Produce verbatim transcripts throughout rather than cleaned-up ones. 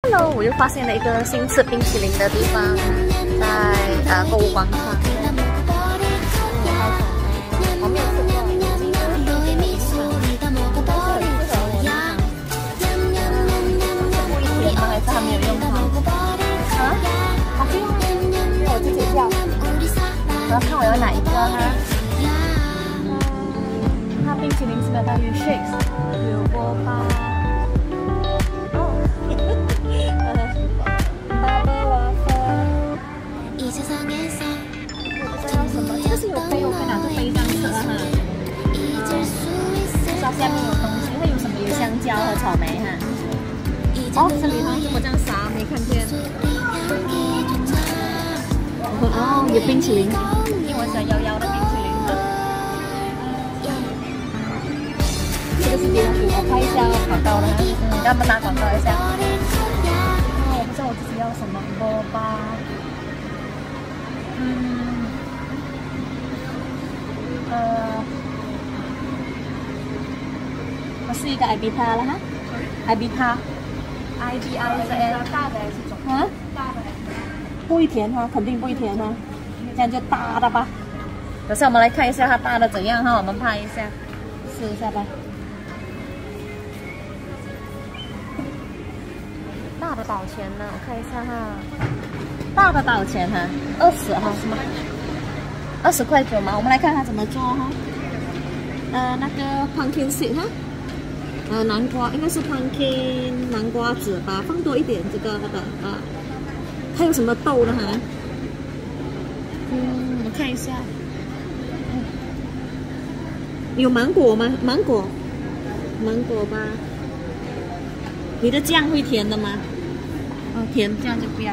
Hello， 我又发现了一个新吃冰淇淋的地方，在呃购物广场。我没有吃过。不一甜吗？还是它没有用好？啊？它不用，因为我自己叫。我要看我要哪一个哈？嗯，它冰淇淋是不是大于 shakes 有波霸？ 这个是有杯，我可以拿着杯这样吃了哈。不知道下面有东西，它有什么？有香蕉和草莓哈。哦，这里头怎么这样傻？没看见。哦，有冰淇淋，因为我想要要的冰淇淋哈。这个是别人给我拍一下广告的哈，嗯，让他们打广告一下。哦，我不知道我自己要什么波霸。嗯。 呃，我是一个 I B 塔了哈 ，I B 塔 ，I B I 是 N， 大的还是中？啊，大的。不会甜哈，肯定不会甜哈，这样就大的吧。等下我们来看一下它大的怎样哈，我们拍一下，试一下吧。大的多少钱呢？我看一下哈，大的多少钱哈？二十哈是吗？ 二十块九毛，我们来看它怎么做哈。呃，那个 pumpkin seed 哈，呃，南瓜应该是 pumpkin 南瓜籽吧，放多一点这个的啊。还有什么豆呢哈？嗯，我看一下。嗯、有芒果吗？芒果，芒果吧。你的酱会甜的吗？哦，甜，这样就不要。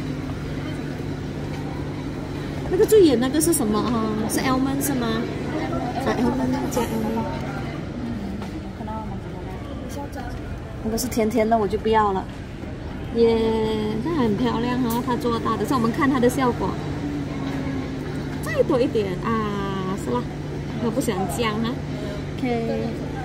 那个最远那个是什么哈？是 almond 是吗？是 almond 加 almond。那个是甜甜的，我就不要了。耶，它很漂亮哈，它做大的。让我们看它的效果。再多一点啊，是吧？我不喜欢酱哈。OK。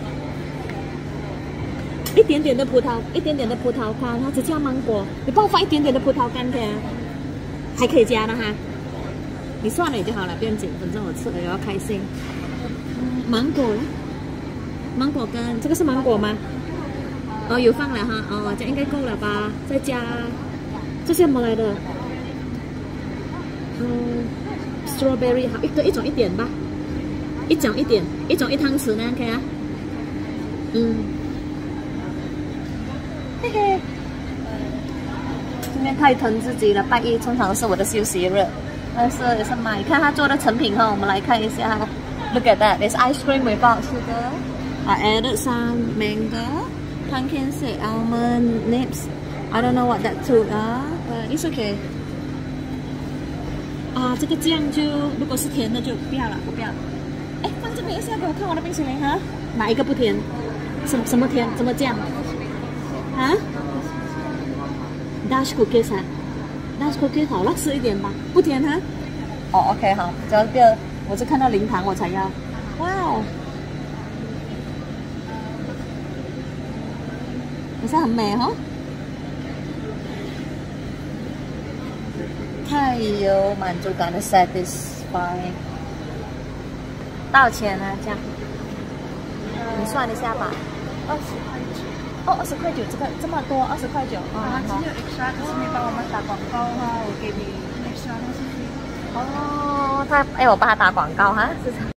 一点点的葡萄，一点点的葡萄干，它只加芒果。你帮我放一点点的葡萄干可以啊？还可以加的哈。 你算了也就好了，不用紧，反正我吃了也要开心。嗯、芒果，芒果干，这个是芒果吗？哦，有放了哈，哦，这样应该够了吧？再加，这是什么来的？嗯 ，strawberry 好，一个一种一点吧，一种一点，一种一汤匙呢，可以啊？嗯，嘿嘿，今天太疼自己了，拜一通常是我的休息日。 但是也是买，看他做的成品哈，我们来看一下。Look at that, there's ice cream without sugar. I added some mango, pumpkin seed, almond nips. I don't know what that to 啊 ，but it's okay. 啊，这个酱就如果是甜的就不要了，我不要。哎，放这边一下，给我看我的冰淇淋哈，哪一个不甜？什什么甜？什么酱？啊 ？Dash cookies 啊？ Dash cookie 好了，吃一点吧，不甜哈。哦 ，OK 好，只要不要，我是看到零糖我才要。哇哦，好像很美哈、哦。太有满足感的 satisfy。多少钱呢？这样？你算一下吧。二十块九。 哦，二十块九，这个这么多，二十块九啊！ 今天有 extra， 可是你帮我们打广告哈，我给你 extra 那是 free。 哦，他哎，我帮他打广告哈。